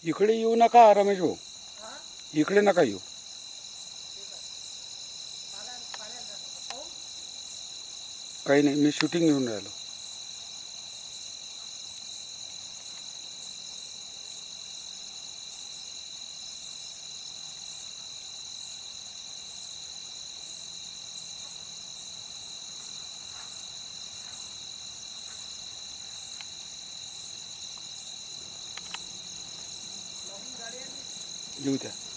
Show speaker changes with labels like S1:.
S1: इकडे येऊ नका रमेश भाऊ, इकडे नका येऊ. काही नाही, मी शूटिंग घेऊन राहिलो. येऊ द्या.